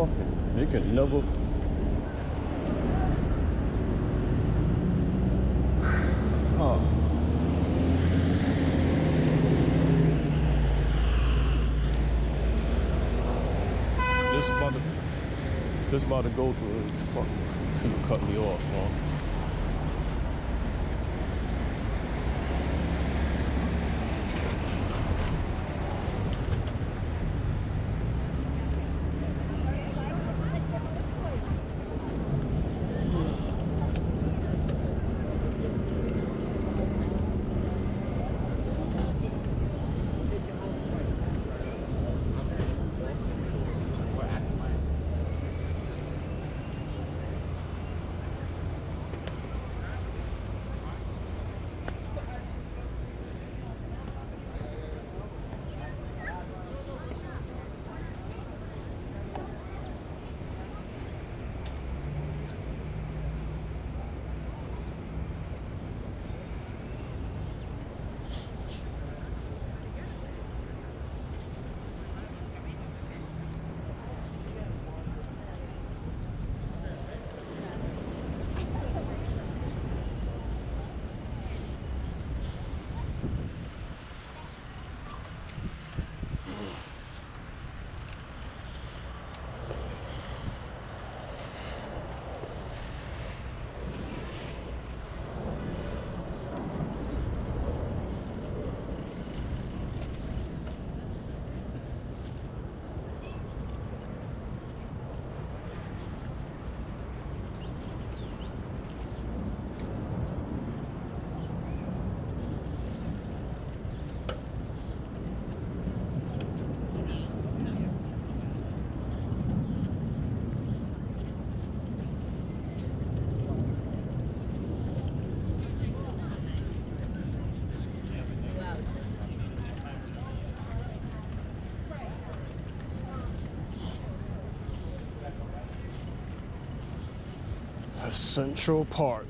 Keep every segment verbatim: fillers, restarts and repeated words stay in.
fucking, they can never. Oh. This about to, this about to go through. Fuck, couldn't cut me off, huh? Central Park.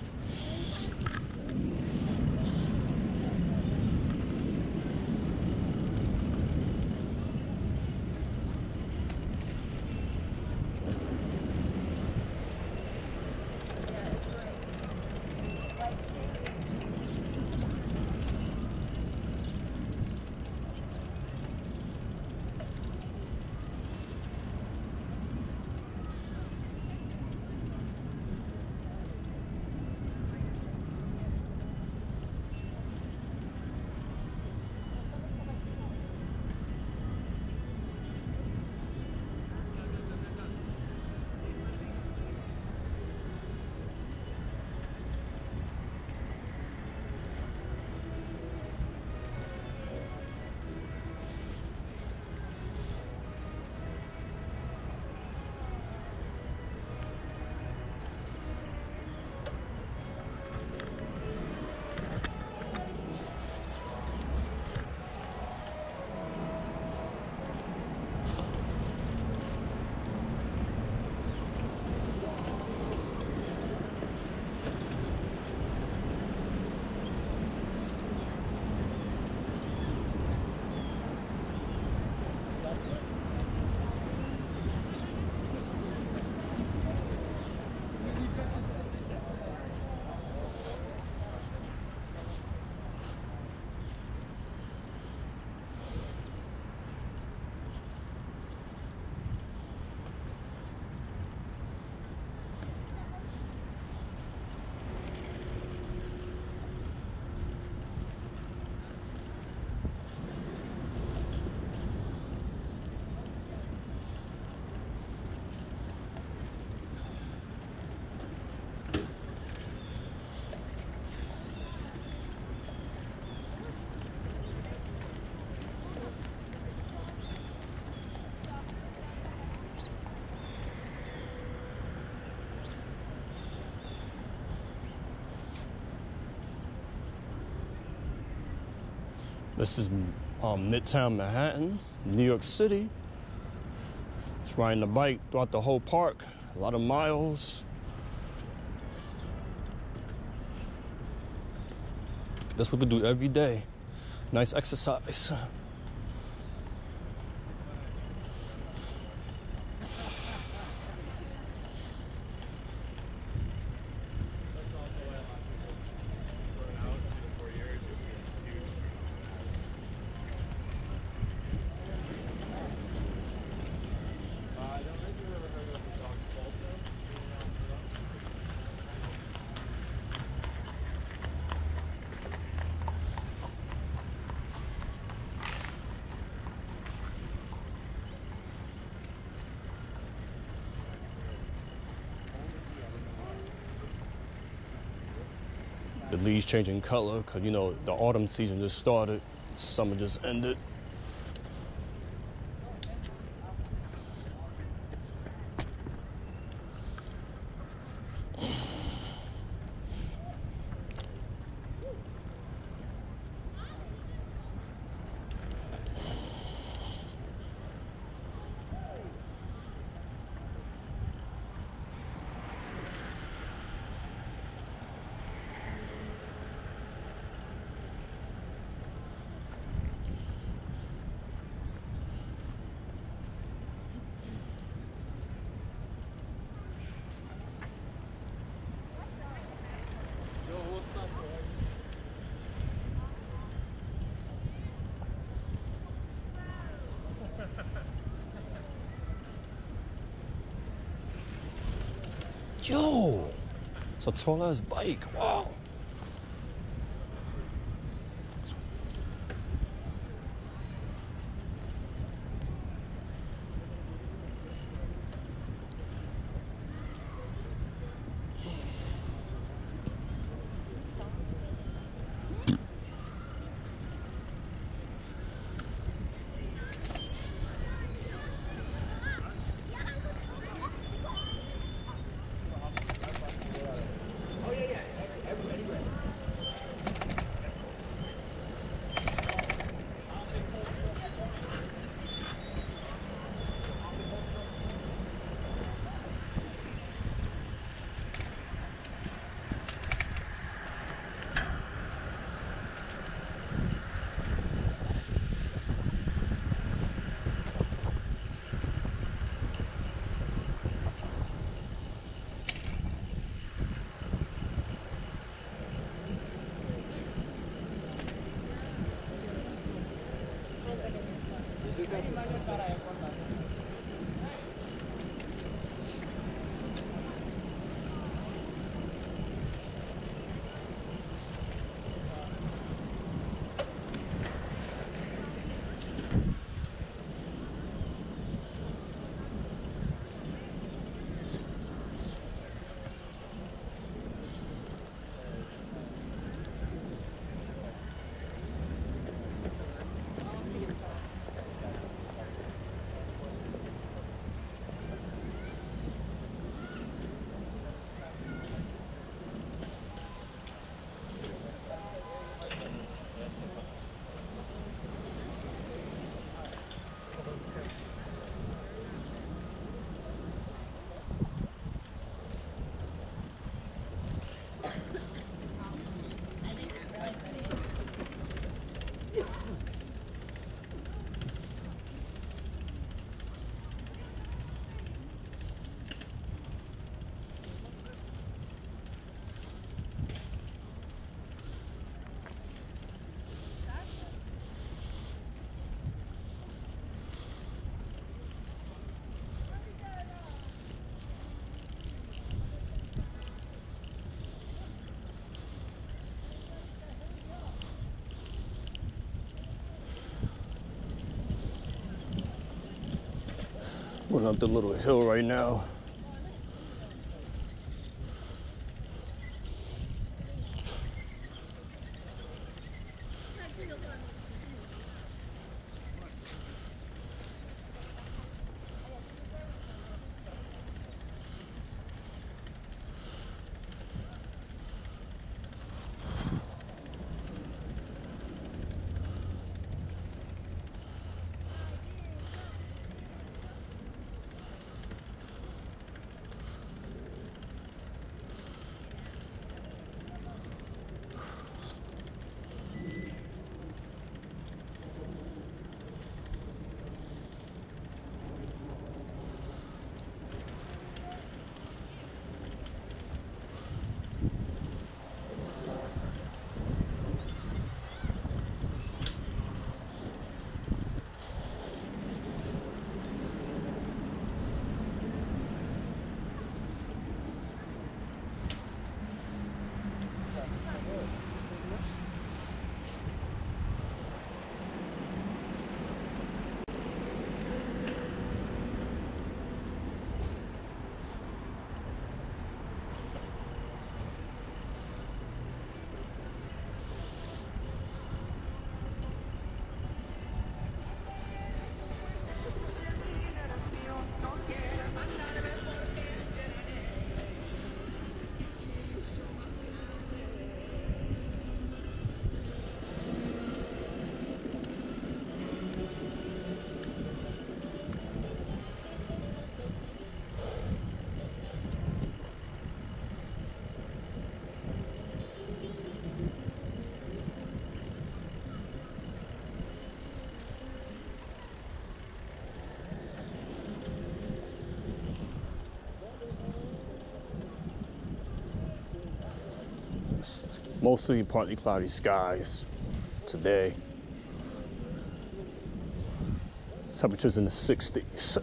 This is um, Midtown Manhattan, New York City. Just riding the bike throughout the whole park, a lot of miles. That's what we do every day. Nice exercise. The leaves changing color because, you know, the autumn season just started. Summer just ended. Yo, it's a tall ass bike. Wow. Going up the little hill right now. Mostly partly cloudy skies today. Temperatures in the sixties.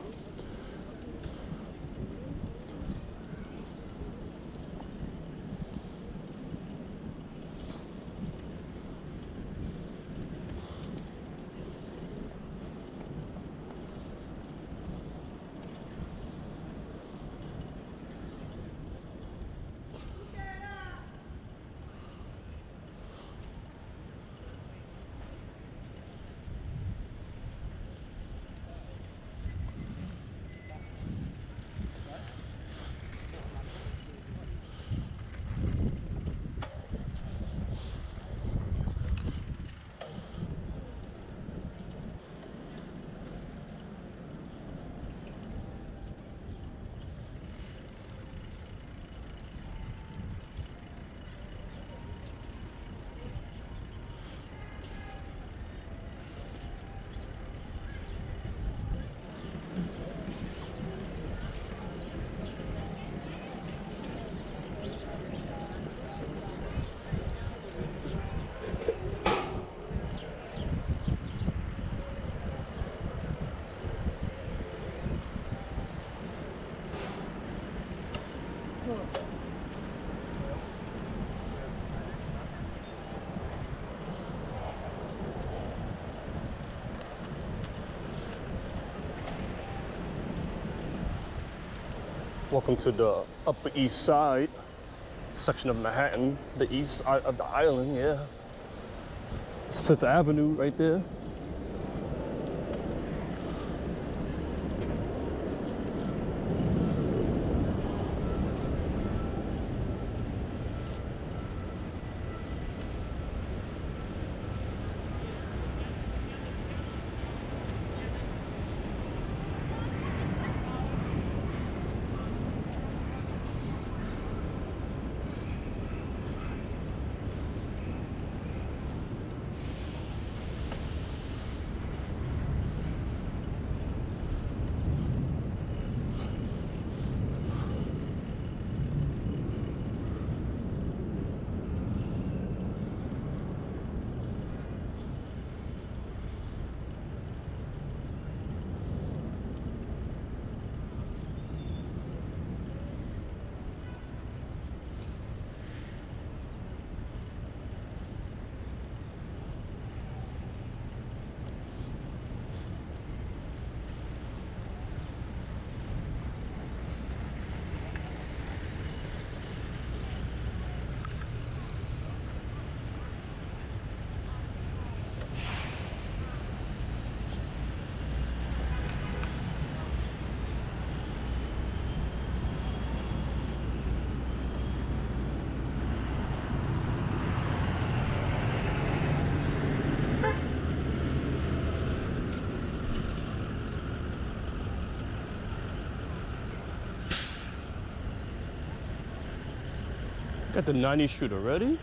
Welcome to the Upper East Side section of Manhattan, the east side of the island, yeah. It's Fifth Avenue right there. Got the ninety shooter ready.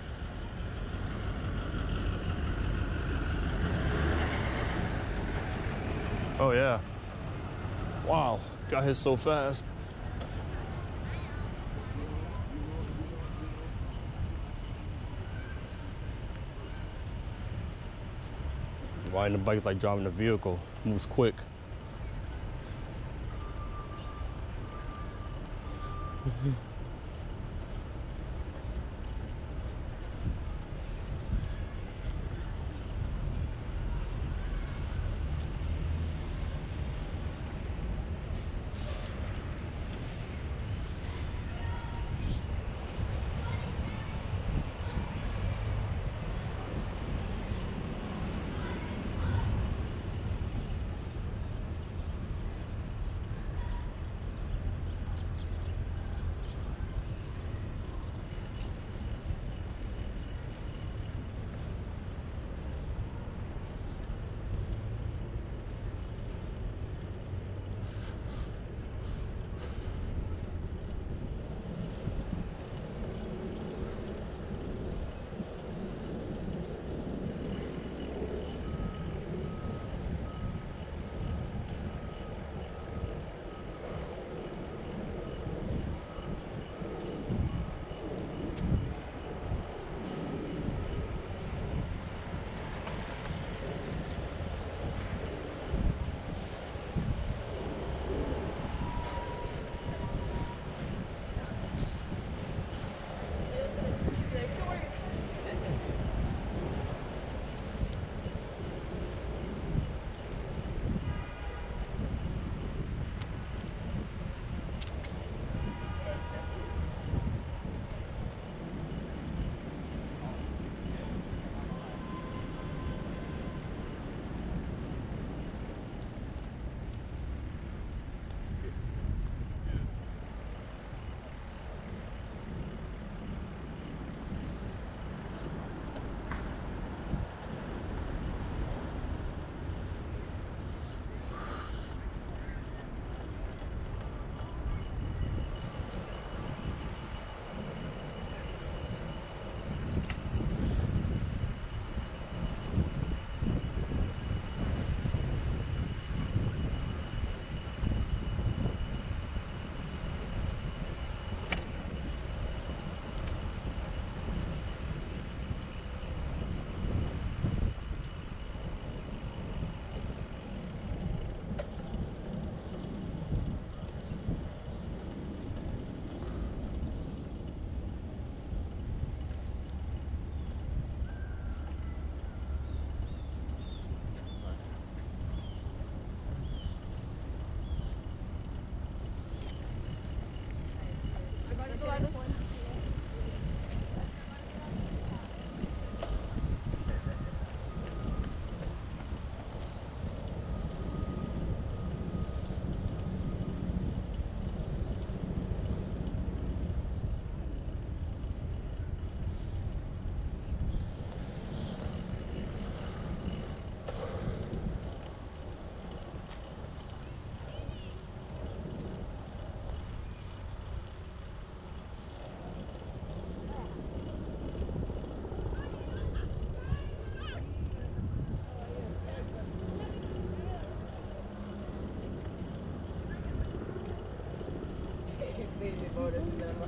Oh yeah. Wow, got hit so fast. Riding the bike like driving a vehicle, moves quick.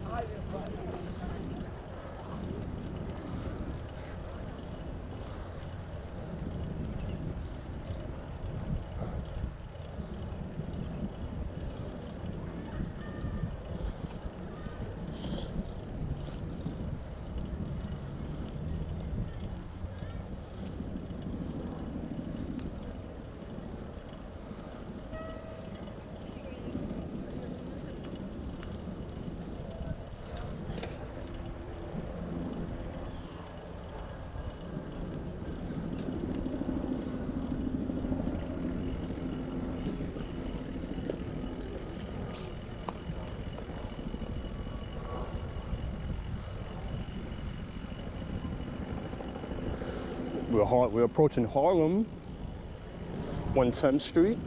We're, hard, we're approaching Harlem, one tenth Street.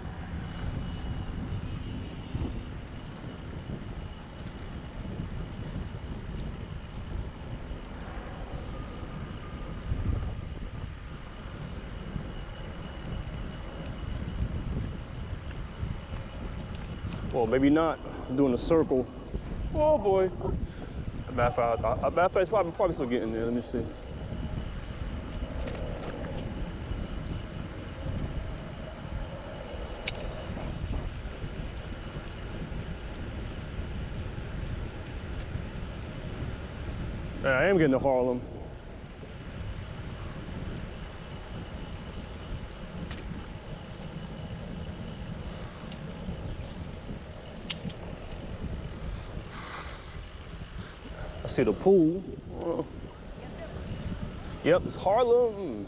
Well, maybe not. I'm doing a circle. Oh boy. A matter of fact, a matter of fact, it's probably, probably still getting there. Let me see. Yeah, I am getting to Harlem. I see the pool. Oh. Yep, it's Harlem.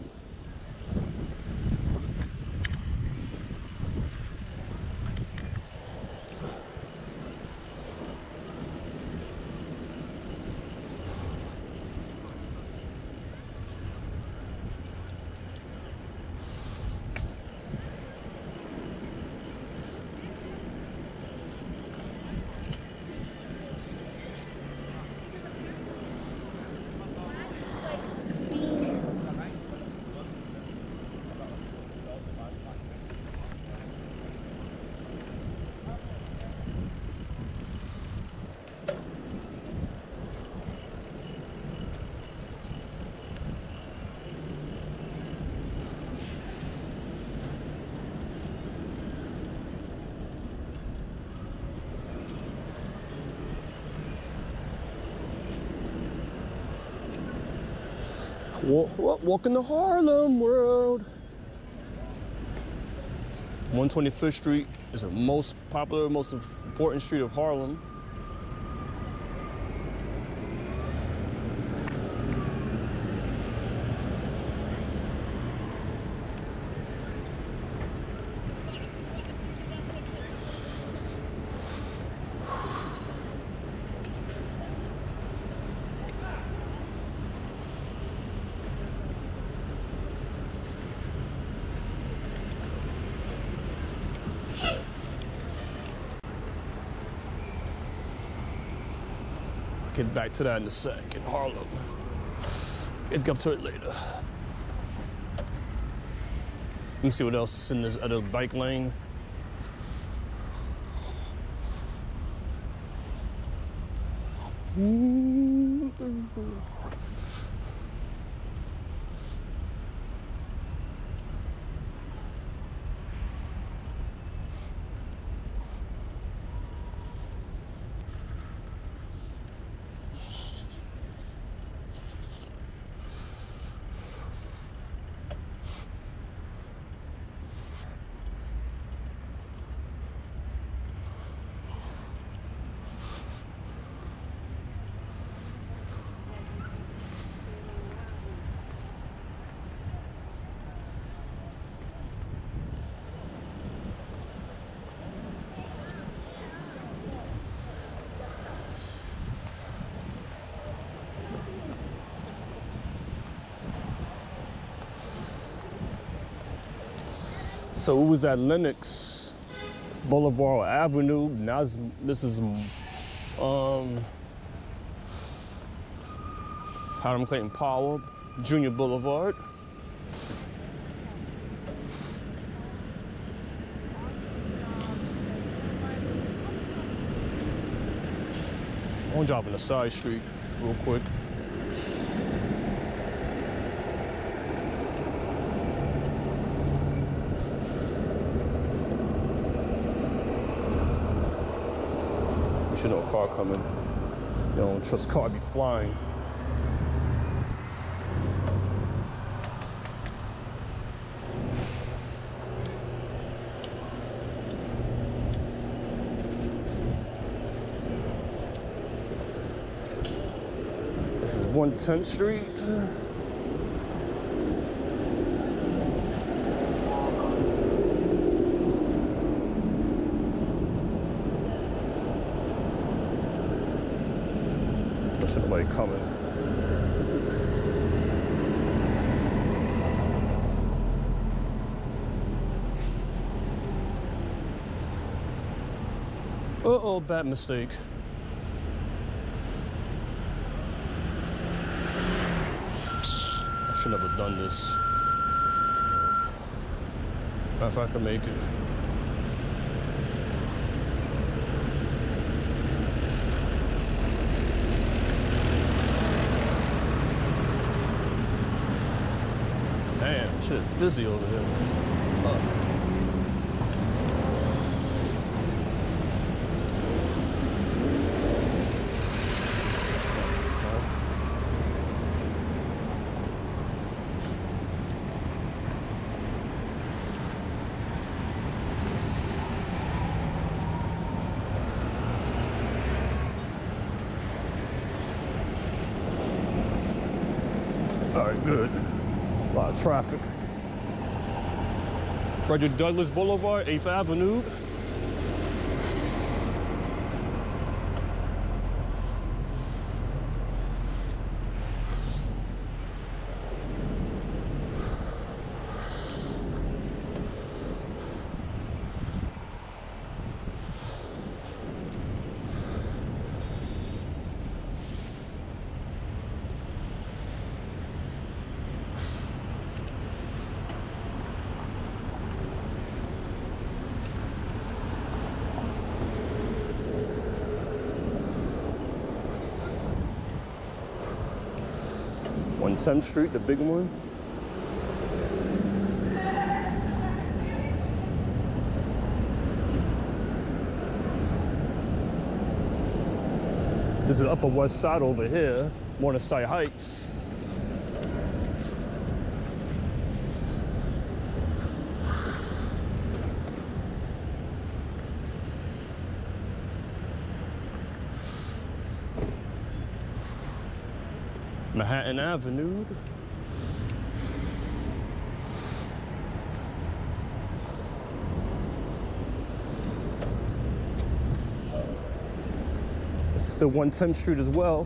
Walk, walk, walking the Harlem world. one twenty-fifth Street is the most popular, most important street of Harlem. Get back to that in a sec in Harlem. Get up to it later. Let me see what else is in this other bike lane. So it was at Lenox Boulevard Avenue. Now it's, this is um, Hiram Clayton Powell Junior Boulevard. I'm driving a side street real quick. You should know a car coming. You don't trust car be flying. This is one tenth Street. There's nobody coming. Uh-oh, bad mistake. I should never done this. If I can make it. Damn, shit, busy over here. Uh. All right, good. A lot of traffic. Frederick Douglass Boulevard, eighth Avenue. one tenth Street, the big one. This is Upper West Side over here, Morningside Heights. Manhattan Avenue. This is still one tenth Street as well.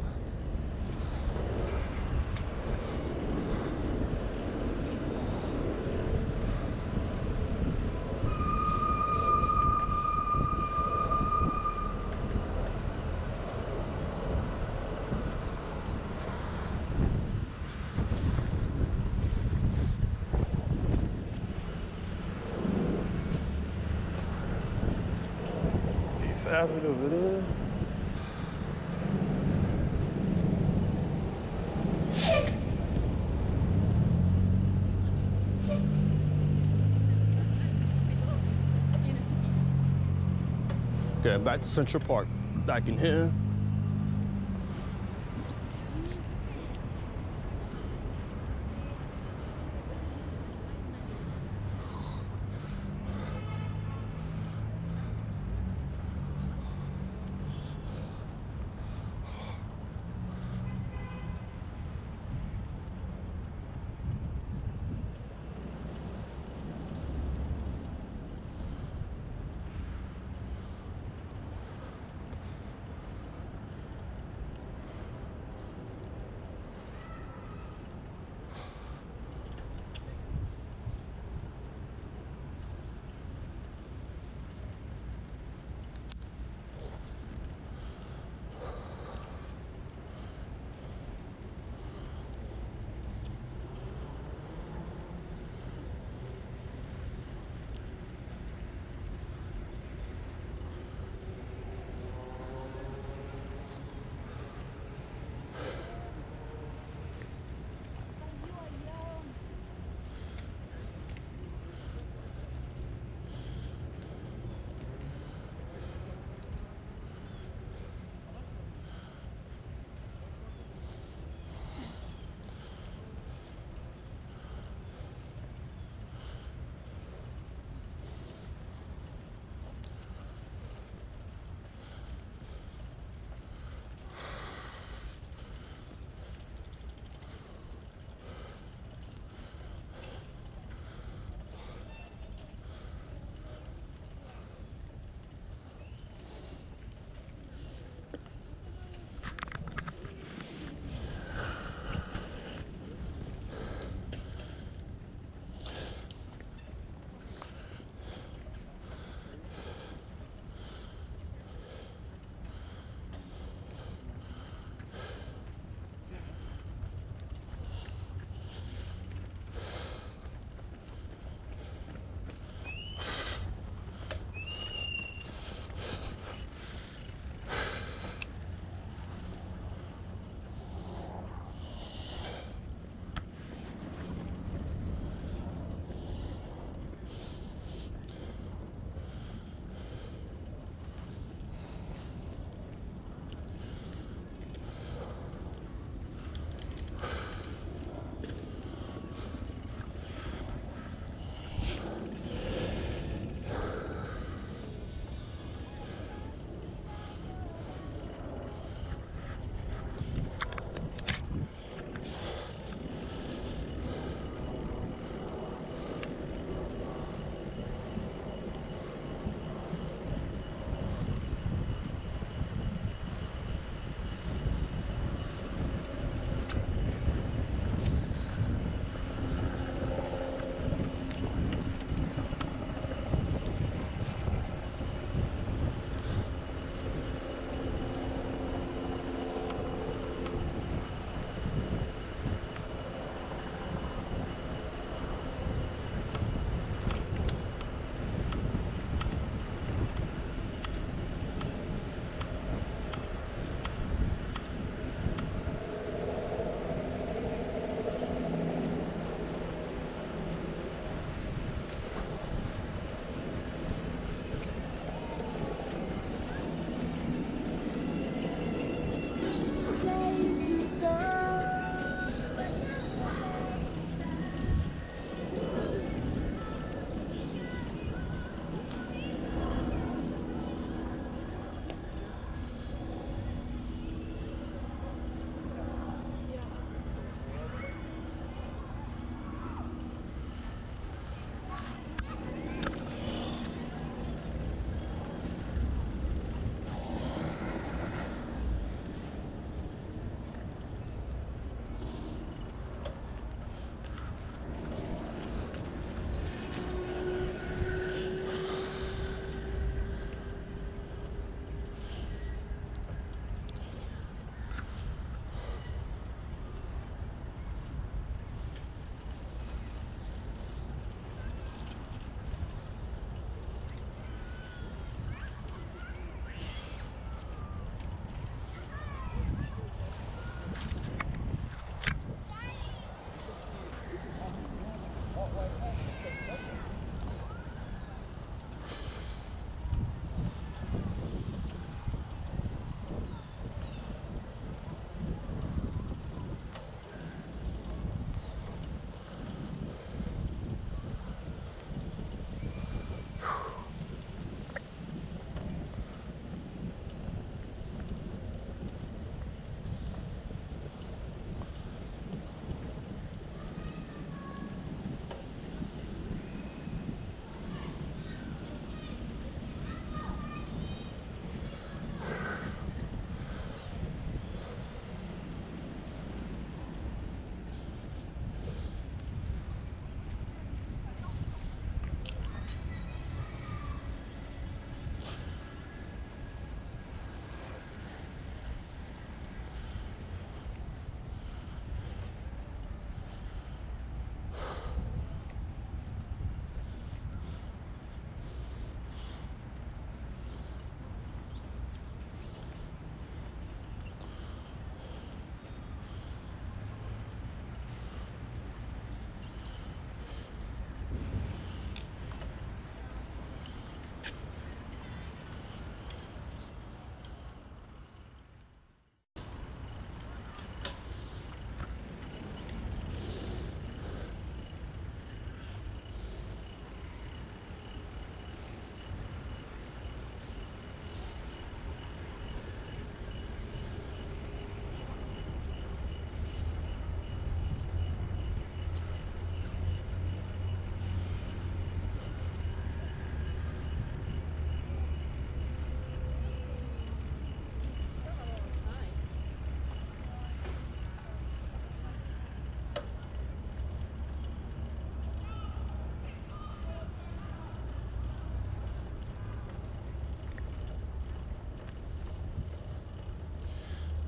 Avenue over there. Okay, back to Central Park. Back in here.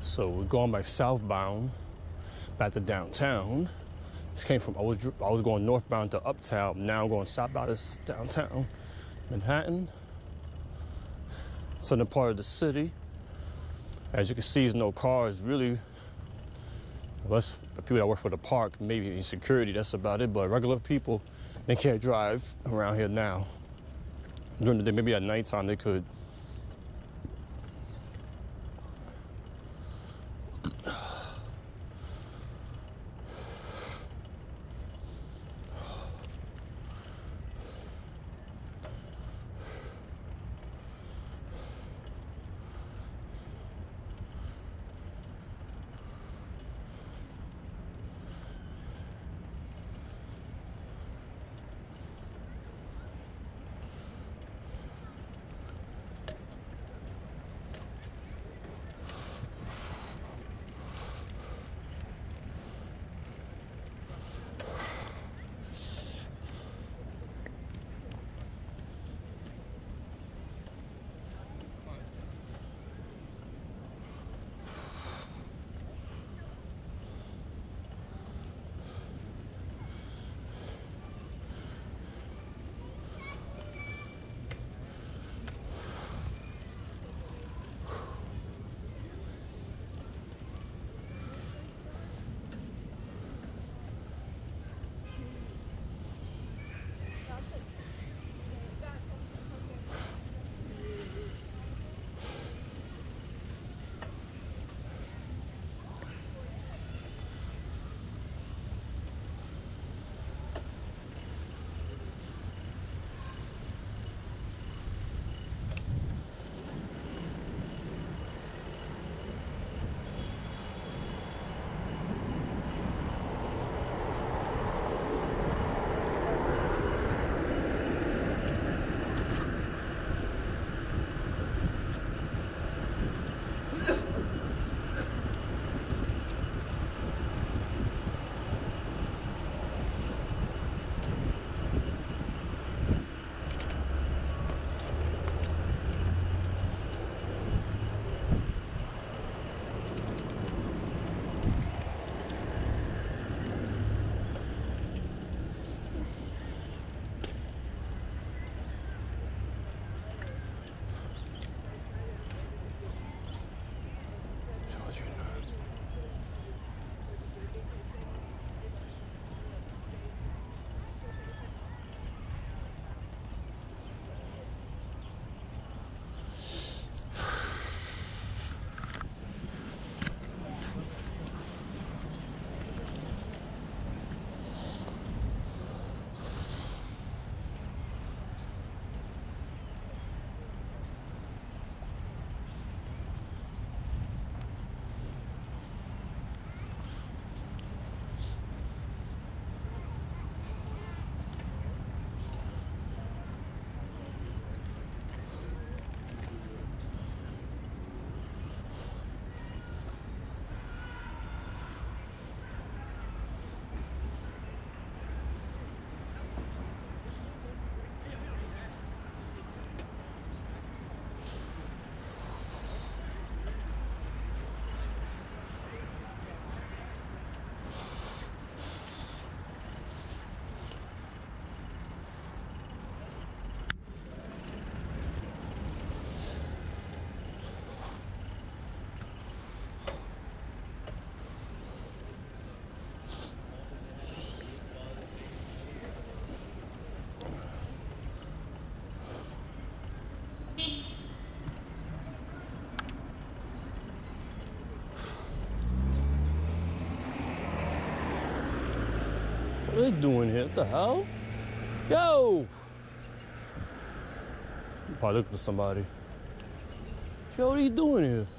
So we're going back southbound, back to downtown. This came from, I was, I was going northbound to uptown. Now I'm going southbound to downtown Manhattan. Southern part of the city. As you can see, there's no cars really. Unless the people that work for the park, maybe in security, that's about it. But regular people, they can't drive around here now. During the day, maybe at nighttime they could. What are they doing here? What the hell? Yo! I'm probably looking for somebody. Yo, what are you doing here?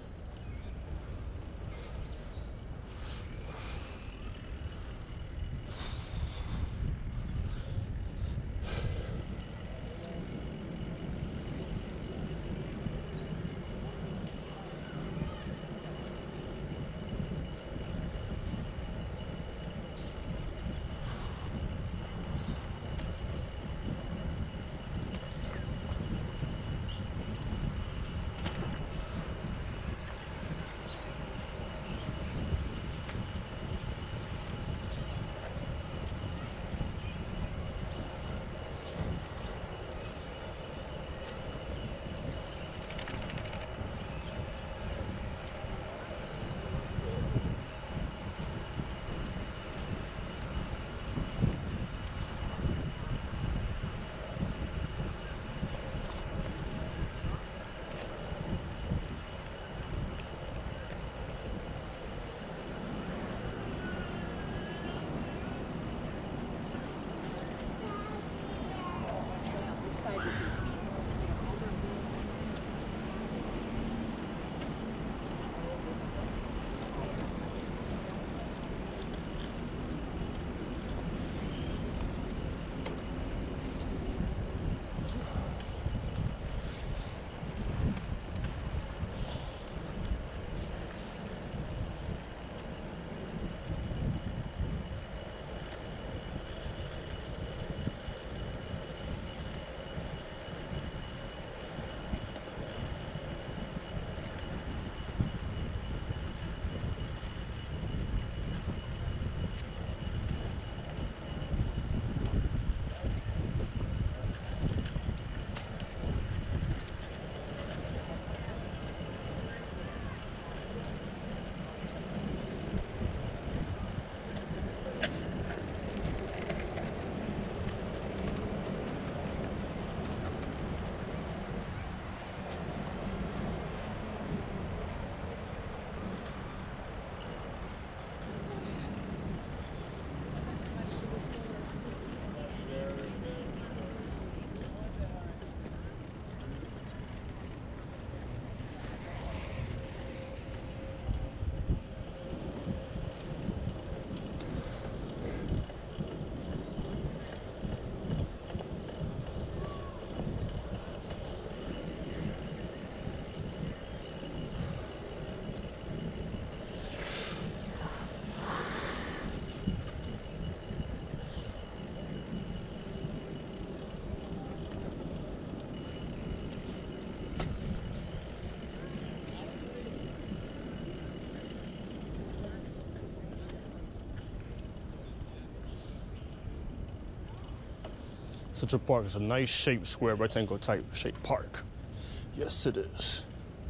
Central Park is a nice shaped, square, rectangle type shaped park. Yes, it is.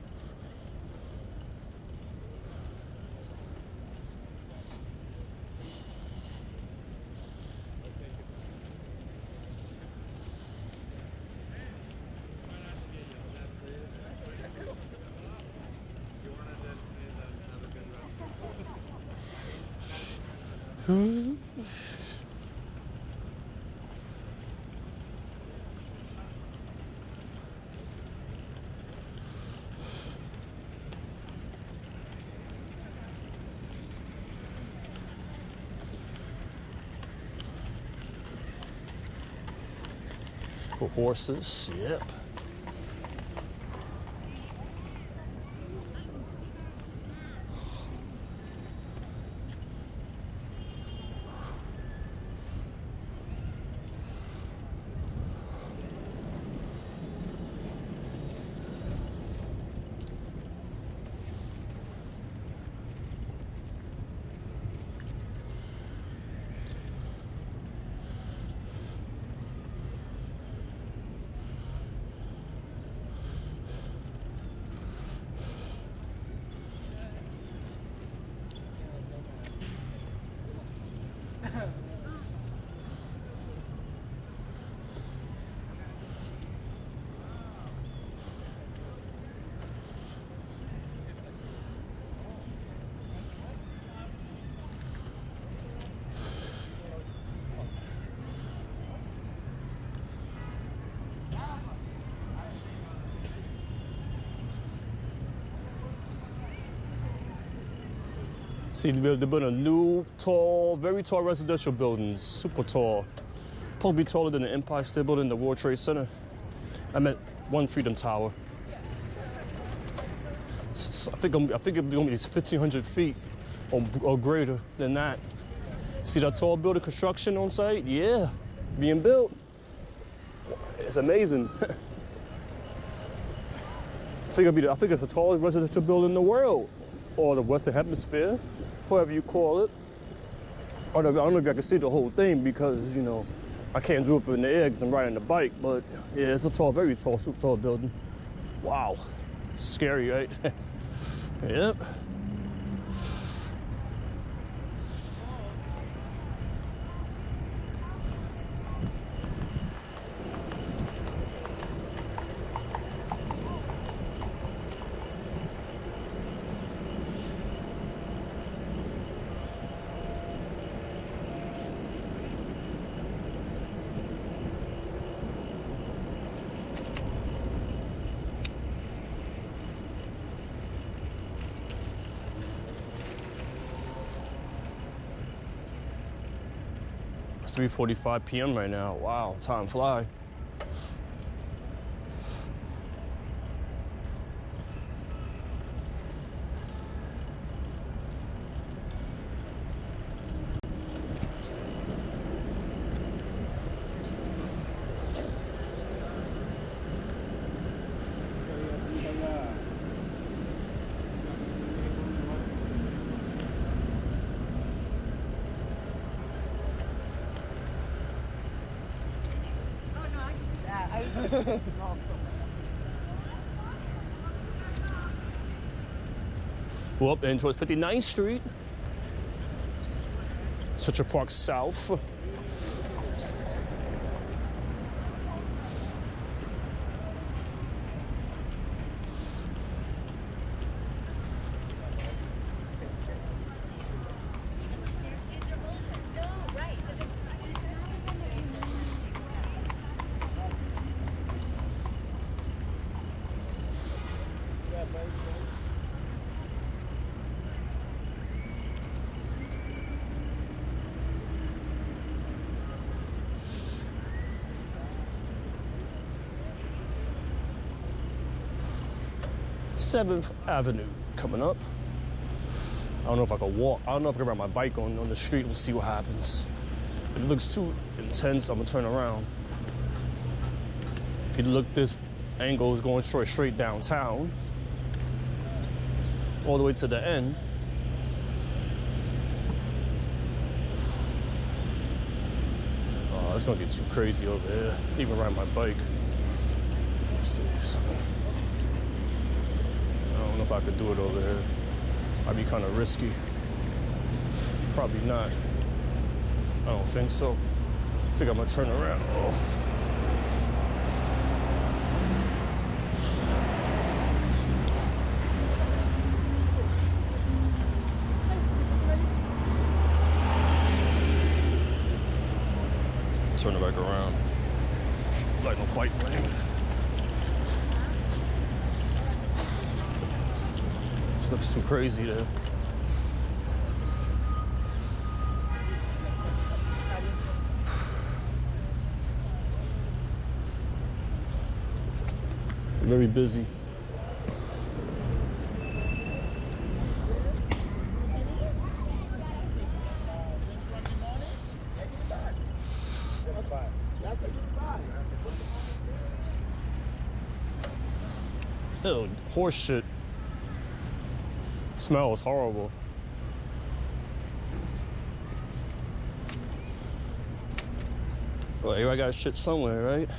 Hmm. For horses, yep. See, they're building a new, tall, very tall residential building, super tall. Probably taller than the Empire State Building, the World Trade Center. I meant One Freedom Tower. So I think I'm, I think it's gonna be fifteen hundred feet or, or greater than that. See that tall building construction on site? Yeah, being built. It's amazing. I think it'll be the, I think it's the tallest residential building in the world, or the Western Hemisphere, whatever you call it. Or the, I don't know if I can see the whole thing because, you know, I can't zoom up in the air because I'm riding the bike, but yeah, it's a tall, very tall, super tall building. Wow, scary, right? Yep. three forty-five p m right now. Wow, time fly. Well, up and towards fifty-ninth Street, Central Park South. seventh Avenue coming up. I don't know if I can walk. I don't know if I can ride my bike on, on the street. We'll see what happens. If it looks too intense, I'm gonna turn around. If you look, this angle is going straight, straight downtown, all the way to the end. Oh, it's gonna get too crazy over here. Even ride my bike. Let's see. So, I don't know if I could do it over here. Might be kind of risky. Probably not. I don't think so. I think I'm gonna turn around. Oh. Turn it back around. Like no bike lane. This looks too crazy there. Very busy. Ew, horse shit. Smells horrible. Well, here I got shit somewhere, right?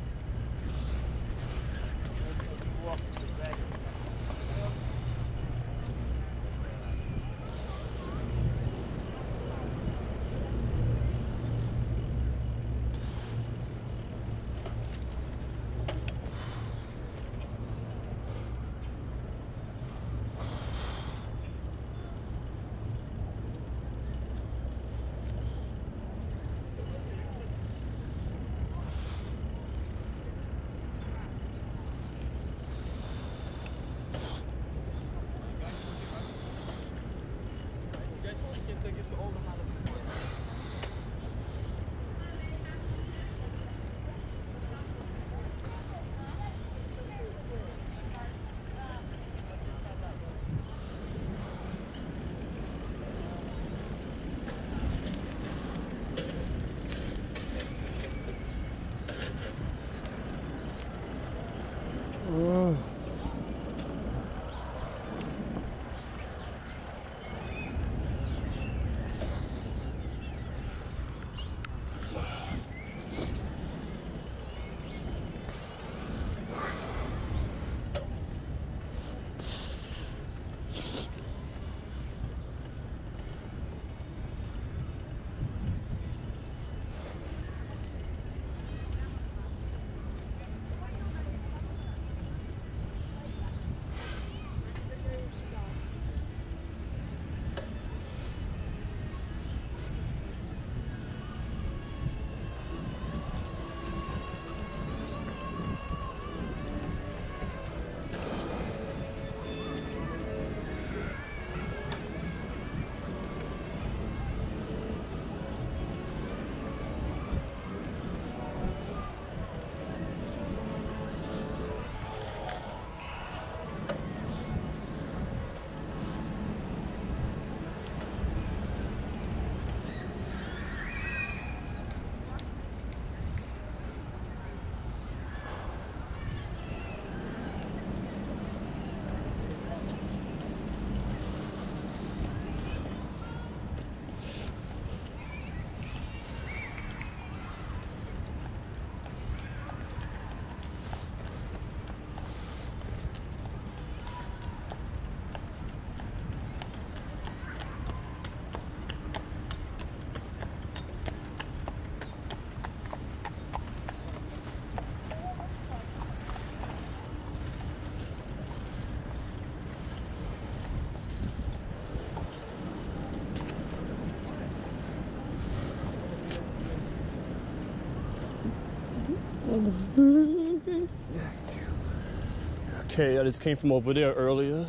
Okay, I just came from over there earlier.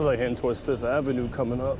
feel like heading towards Fifth Avenue coming up.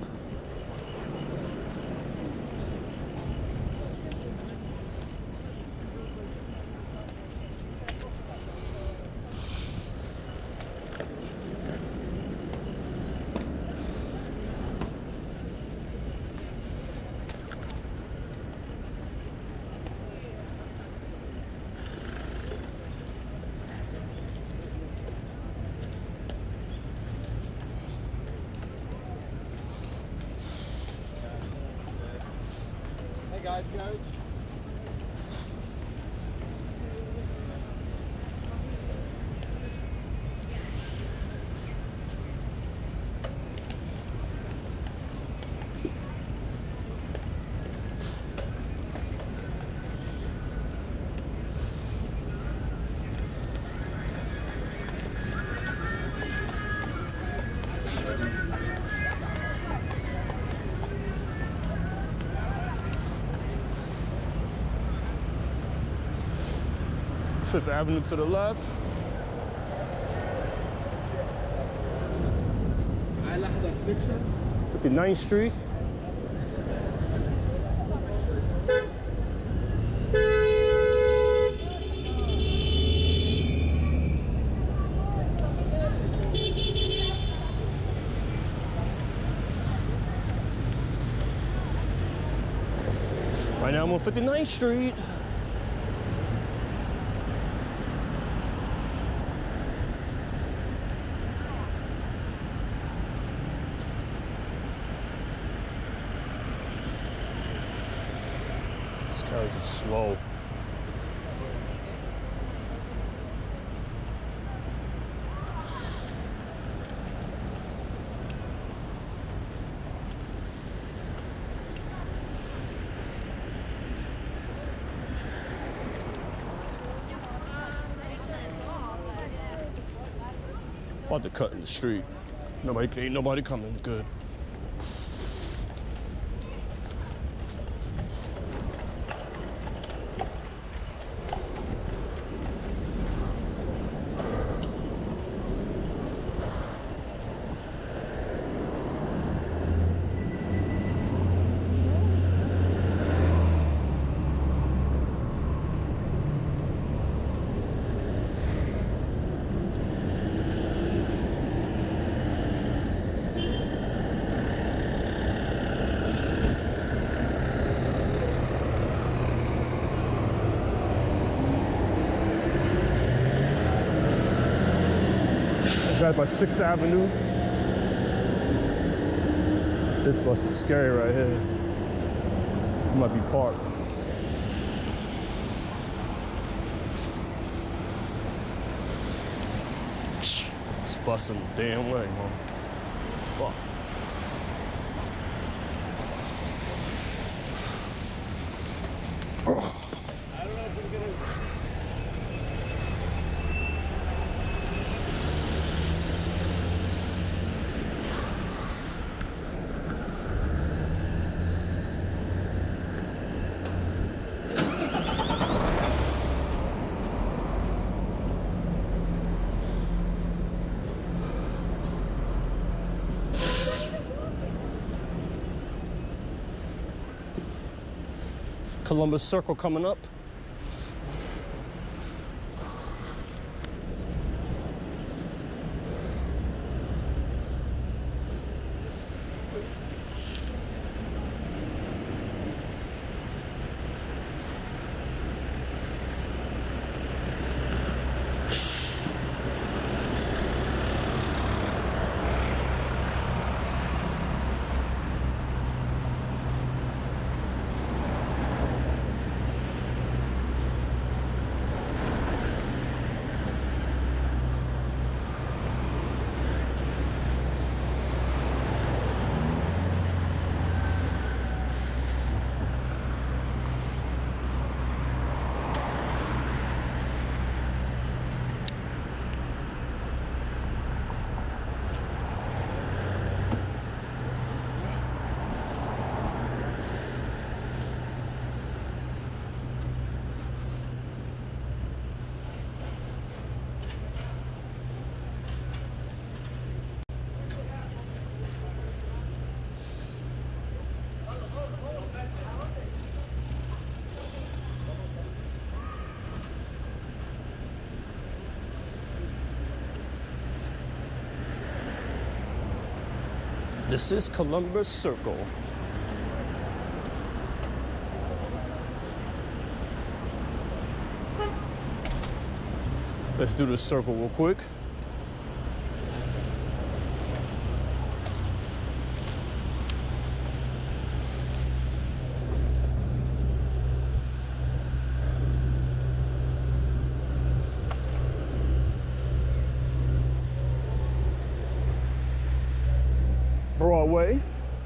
Guys, coach. Fifth Avenue to the left. fifty-ninth Street. Right now I'm on fifty-ninth Street. This car is just slow. About to cut in the street. Nobody, ain't nobody coming. Good. Drive by sixth Avenue. This bus is scary right here. It might be parked. It's busting the damn way, man. Fuck. Oh. I don't know if it's gonna. Columbus Circle coming up. This is Columbus Circle. Let's do the circle real quick. Broadway.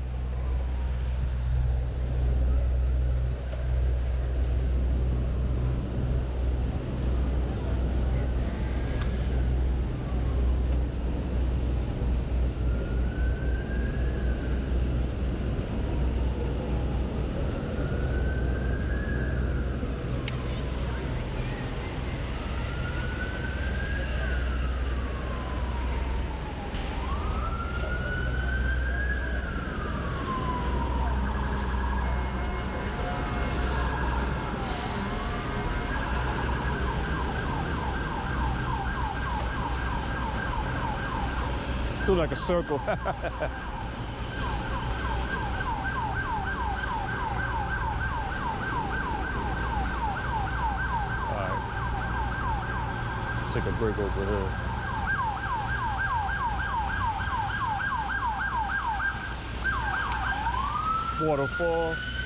Do like a circle. All right. Take a break over here. Waterfall.